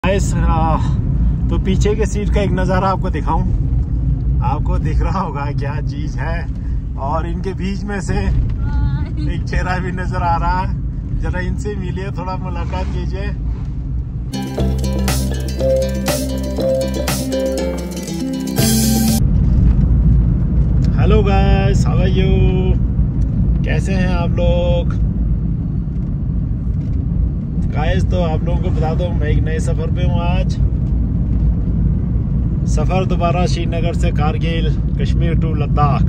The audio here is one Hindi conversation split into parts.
तो पीछे के सीट का एक नज़ारा आपको दिखाऊं। आपको दिख रहा होगा क्या चीज है, और इनके बीच में से एक चेहरा भी नजर आ रहा है। जरा इनसे मिलिए, थोड़ा मुलाकात कीजिए। Hello guys, how are you? कैसे हैं आप लोग? गाइस तो आप लोगों को बता दो, मैं एक नए सफर पे हूँ आज। सफर दोबारा श्रीनगर से कारगिल, कश्मीर टू लद्दाख।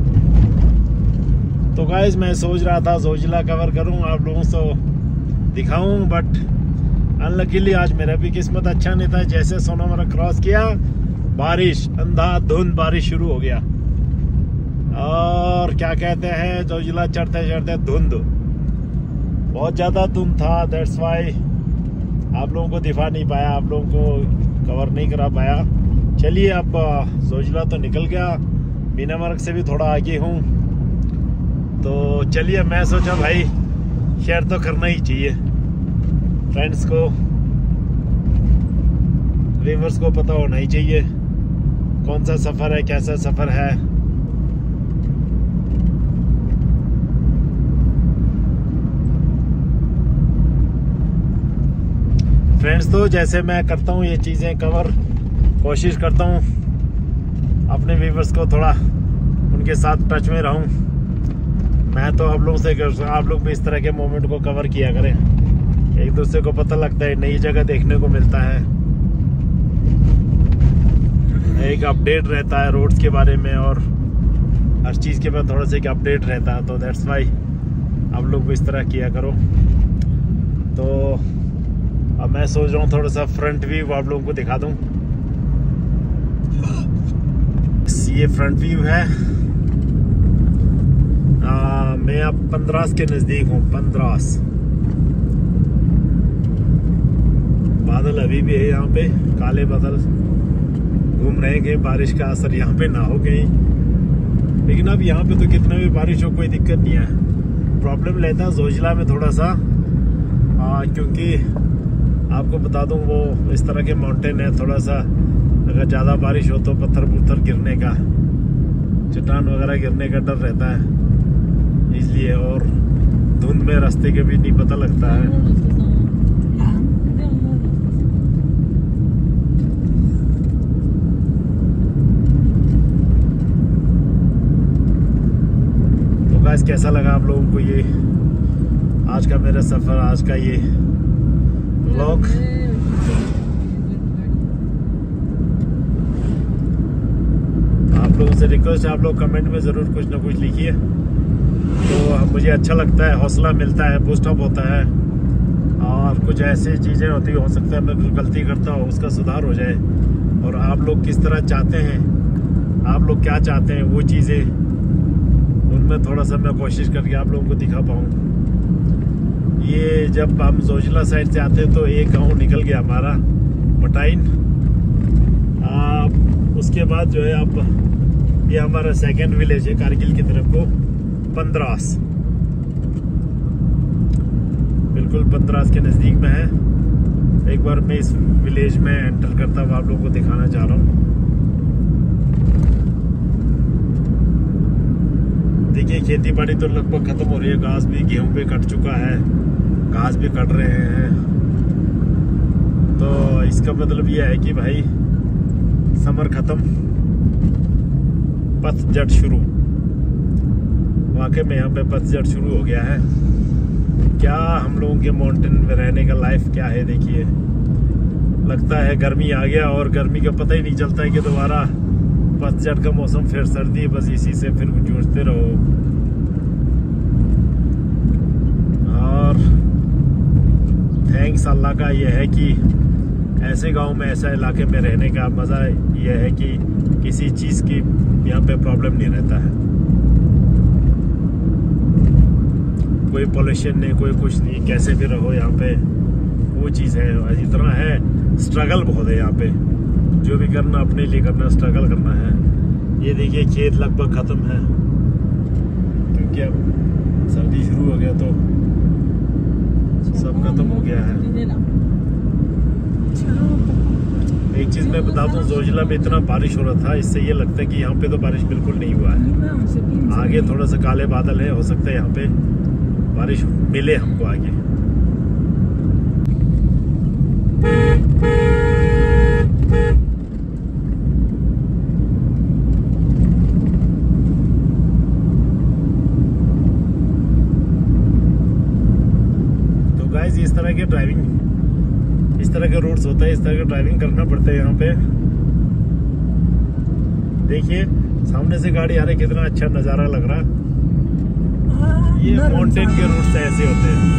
तो गाइस मैं सोच रहा था जोजिला कवर करूं, आप लोगों को दिखाऊं, बट अनलकीली आज मेरा भी किस्मत अच्छा नहीं था। जैसे सोनामर्ग क्रॉस किया, बारिश, अंधाधुंध बारिश शुरू हो गया, और क्या कहते हैं, जोजिला चढ़ते चढ़ते धुंध, बहुत ज़्यादा धुंध था। दैट्स वाई आप लोगों को दिखा नहीं पाया, आप लोगों को कवर नहीं करा पाया। चलिए अब जोजिला तो निकल गया, मीनामर्ग से भी थोड़ा आगे हूँ, तो चलिए मैं सोचा भाई शेयर तो करना ही चाहिए फ्रेंड्स को, व्यूअर्स को पता होना ही चाहिए कौन सा सफ़र है, कैसा सफ़र है। फ्रेंड्स तो जैसे मैं करता हूँ ये चीज़ें कवर, कोशिश करता हूँ अपने व्यूअर्स को थोड़ा उनके साथ टच में रहूँ। मैं तो आप लोगों से, आप लोग भी इस तरह के मोमेंट को कवर किया करें, एक दूसरे को पता लगता है, नई जगह देखने को मिलता है, एक अपडेट रहता है रोड्स के बारे में, और हर चीज़ के बाद थोड़ा सा एक अपडेट रहता है। तो दैट्स वाई आप लोग भी इस तरह किया करो। तो अब मैं सोच रहा हूँ थोड़ा सा फ्रंट व्यू आप लोगों को दिखा दूँ। ये फ्रंट व्यू है। मैं अब पंद्रास के नज़दीक हूँ। पंद्रास बादल अभी भी है यहाँ पे, काले बादल घूम रहे हैं, कहीं बारिश का असर यहाँ पे ना हो कहीं। लेकिन अब यहाँ पे तो कितना भी बारिश हो कोई दिक्कत नहीं है। प्रॉब्लम रहता है जोजिला में थोड़ा सा, क्योंकि आपको बता दूँ वो इस तरह के माउंटेन है, थोड़ा सा अगर ज़्यादा बारिश हो तो पत्थर पुत्थर गिरने का, चट्टान वगैरह गिरने का डर रहता है, इसलिए। और धुंध में रास्ते के भी नहीं पता लगता है। तो गाइस कैसा लगा आप लोगों को ये आज का मेरा सफ़र, आज का ये व्लॉग? आप लोगों से रिक्वेस्ट है, आप लोग कमेंट में ज़रूर कुछ ना कुछ लिखिए, तो मुझे अच्छा लगता है, हौसला मिलता है, बूस्ट अप होता है। और कुछ ऐसी चीज़ें होती हो सकता है मैं कुछ गलती करता हूँ, उसका सुधार हो जाए, और आप लोग किस तरह चाहते हैं, आप लोग क्या चाहते हैं, वो चीज़ें उनमें थोड़ा सा मैं कोशिश करके आप लोगों को दिखा पाऊँ। ये जब हम जोजिला साइड से आते हैं तो एक गाँव निकल गया हमारा, मटाइन। उसके बाद जो है अब ये हमारा सेकंड विलेज है कारगिल की तरफ को, पंद्रास, बिल्कुल पंद्रास के नज़दीक में है। एक बार मैं इस विलेज में एंटर करता हुआ आप लोगों को दिखाना चाह रहा हूँ। देखिए खेती बाड़ी तो लगभग खत्म हो रही है, घास भी, गेहूं भी कट चुका है, घास भी कट रहे हैं। तो इसका मतलब यह है कि भाई समर खत्म, पतझड़ शुरू। वाकई में यहाँ पे पतझड़ शुरू हो गया है। क्या हम लोगों के माउंटेन में रहने का लाइफ क्या है, देखिए। लगता है गर्मी आ गया, और गर्मी का पता ही नहीं चलता है कि दोबारा पतझड़ का मौसम, फिर सर्दी, बस इसी से फिर जूझते रहो। और थैंक्स अल्लाह का ये है कि ऐसे गांव में, ऐसा इलाके में रहने का मज़ा यह है कि किसी चीज़ की यहाँ पे प्रॉब्लम नहीं रहता है, कोई पोल्यूशन नहीं, कोई कुछ नहीं, कैसे भी रहो यहाँ पे, वो चीज़ है। इतना है, स्ट्रगल बहुत है यहाँ पे, जो भी करना अपने लिए करना, स्ट्रगल करना है। ये देखिए खेत लगभग ख़त्म है, क्योंकि अब सर्दी शुरू हो गया तो सब खत्म हो गया है। एक चीज मैं बता दूं, जोजिला में इतना बारिश हो रहा था, इससे ये लगता है कि यहाँ पे तो बारिश बिल्कुल नहीं हुआ है। आगे थोड़ा सा काले बादल है, हो सकता है यहाँ पे बारिश मिले हमको आगे। तो गाइस इस तरह के ड्राइविंग, इस तरह के रूट्स होता है, इस तरह का ड्राइविंग करना पड़ता है यहाँ पे। देखिए सामने से गाड़ी आ रही, कितना अच्छा नजारा लग रहा है। ये माउंटेन के रूट्स ऐसे होते हैं।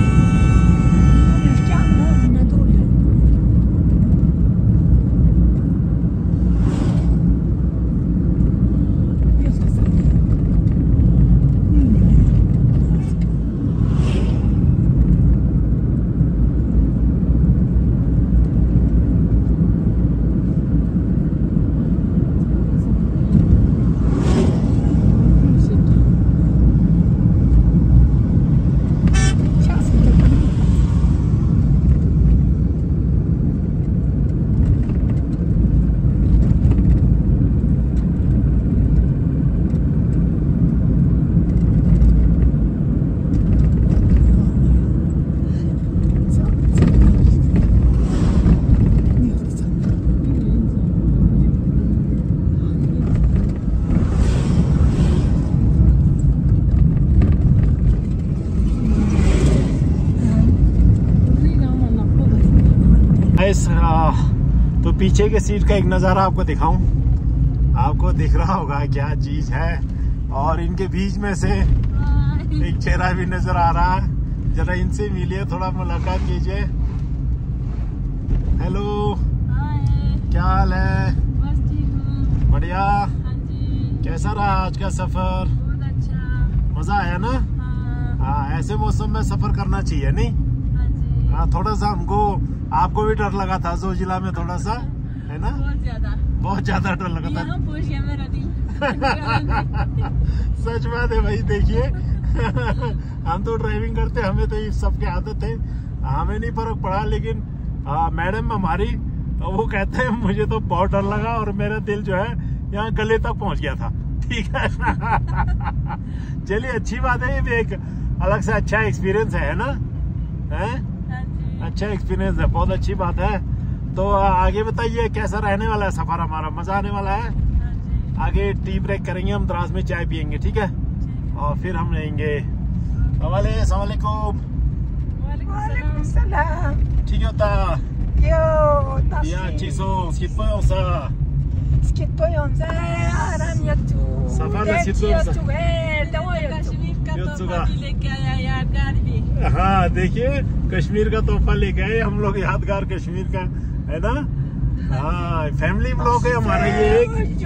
तो पीछे के सीट का एक नज़ारा आपको दिखाऊं, आपको दिख रहा होगा क्या चीज है। और इनके बीच में से एक चेहरा भी नजर आ रहा है, जरा इनसे मिलिए, थोड़ा मुलाकात कीजिए। हेलो, क्या हाल है? बस ठीक हूँ। बढ़िया। कैसा रहा आज का सफर? बहुत अच्छा। मजा आया ना? हाँ, ऐसे मौसम में सफर करना चाहिए नहीं? हाँ, थोड़ा सा हमको, आपको भी डर लगा था जोजिला में थोड़ा सा, है ना? बहुत ज्यादा डर लगा था। पूछ गया मेरा दिल। सच बात है भाई। देखिए हम तो ड्राइविंग करते, हमें तो ये सब की आदत है, हमें नहीं फर्क पड़ा। लेकिन मैडम हमारी, वो कहते हैं मुझे तो बहुत डर लगा और मेरा दिल जो है यहाँ गले तक पहुंच गया था। ठीक है। चलिए, अच्छी बात है, ये भी एक अलग से अच्छा एक्सपीरियंस है ना? है अच्छा एक्सपीरियंस है, बहुत अच्छी बात है। तो आगे बताइए कैसा रहने वाला है सफर हमारा? मजा आने वाला है। आगे टी ब्रेक करेंगे हम, द्रास में चाय पियेंगे, ठीक है? और फिर हम रहेंगे। अस्सलामुअलैकुम। ठीक होता या चिसो skippojonsa सफर लेके आया यादगार भी। हाँ, देखिए कश्मीर का तोहफा लेके आए हम लोग, यादगार कश्मीर का, है ना? हाँ, फैमिली ब्लॉग है हमारा ये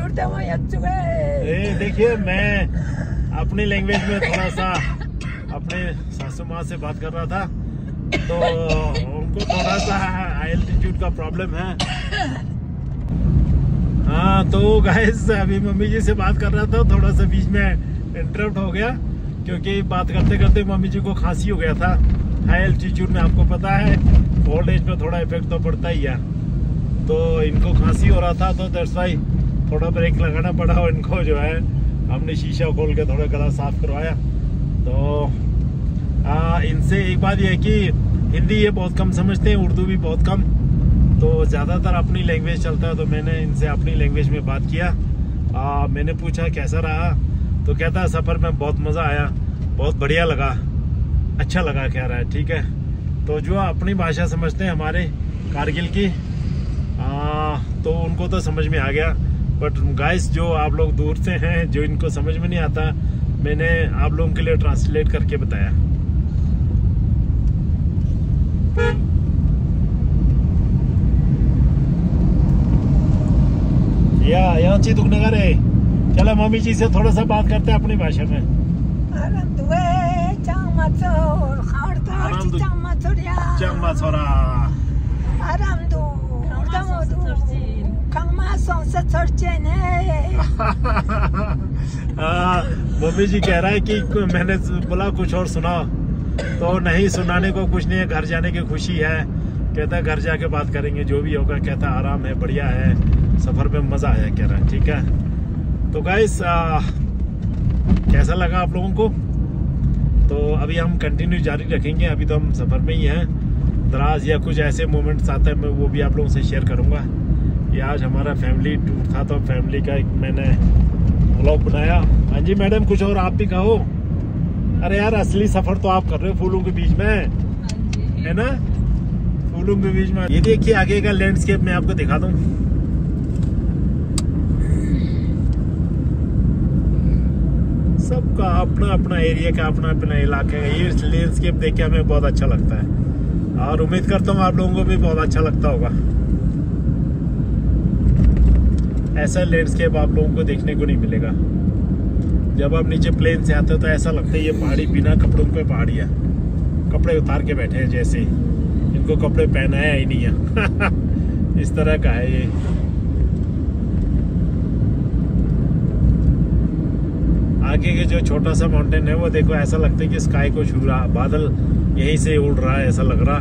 एक। देखिए मैं अपनी लैंग्वेज में थोड़ा सा अपने सासू माँ से बात कर रहा था, तो उनको थोड़ा सा एल्टीट्यूड का प्रॉब्लम है। हाँ, तो गाइस अभी मम्मी जी से बात कर रहा था, थोड़ा सा बीच में इंटरप्ट हो गया, क्योंकि बात करते करते मम्मी जी को खांसी हो गया था। हाई एल्टीट्यूड में आपको पता है ओल्ड एज में थोड़ा इफेक्ट तो पड़ता ही है, तो इनको खांसी हो रहा था, तो दैट्स व्हाई थोड़ा ब्रेक लगाना पड़ा। और इनको जो है हमने शीशा खोल के थोड़ा गला साफ करवाया। तो इनसे एक बात यह है कि हिंदी ये बहुत कम समझते हैं, उर्दू भी बहुत कम, तो ज़्यादातर अपनी लैंग्वेज चलता है। तो मैंने इनसे अपनी लैंग्वेज में बात किया। मैंने पूछा कैसा रहा, तो कहता है सफ़र में बहुत मज़ा आया, बहुत बढ़िया लगा, अच्छा लगा कह रहा है। ठीक है, तो जो अपनी भाषा समझते हैं हमारे कारगिल की, तो उनको तो समझ में आ गया। बट गाइस जो आप लोग दूर से हैं, जो इनको समझ में नहीं आता, मैंने आप लोगों के लिए ट्रांसलेट करके बताया। यहाँ ची दुखने का रे, चलो मम्मी जी से थोड़ा सा बात करते हैं अपनी भाषा में। मम्मी जी कह रहा है कि मैंने बोला कुछ और सुना, तो नहीं, सुनाने को कुछ नहीं है, घर जाने की खुशी है। कहता घर जाके बात करेंगे, जो भी होगा। कहता आराम है, बढ़िया है, सफर पे मजा आया कह रहा है। ठीक है, तो गाइस कैसा लगा आप लोगों को? तो अभी हम कंटिन्यू जारी रखेंगे। अभी तो हम सफर में ही हैं। दराज या कुछ ऐसे मोमेंट्स आते हैं, मैं वो भी आप लोगों से शेयर करूंगा। ये आज हमारा फैमिली टूर था, तो फैमिली का एक मैंने व्लॉग बनाया। हाँ जी मैडम, कुछ और आप भी कहो। अरे यार, असली सफर तो आप कर रहे हो फूलों के बीच में, है ना? फूलों के बीच में। ये देखिए आगे का लैंडस्केप मैं आपको दिखा दूं। सबका अपना अपना एरिया का अपना अपना इलाका है। ये लैंडस्केप देख के हमें बहुत अच्छा लगता है, और उम्मीद करता हूँ आप लोगों को भी बहुत अच्छा लगता होगा। ऐसा लैंडस्केप आप लोगों को देखने को नहीं मिलेगा। जब आप नीचे प्लेन से आते हो तो ऐसा लगता है ये पहाड़ी बिना कपड़ों पे पहाड़ी है, कपड़े उतार के बैठे हैं जैसे, इनको कपड़े पहनाया ही नहीं है। इस तरह का है ये। आगे के जो छोटा सा माउंटेन है वो देखो, ऐसा लगता है कि स्काई को छू रहा, बादल यहीं से उड़ रहा है, ऐसा लग रहा।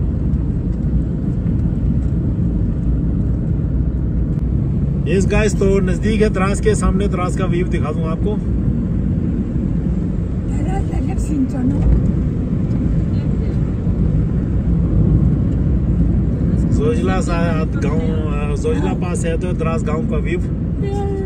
इस गाइस तो नजदीक है द्रास के, सामने द्रास का व्यू दिखा दूं आपको। जोजिला गाँव, जोजिला पास है तो द्रास गांव का व्यू।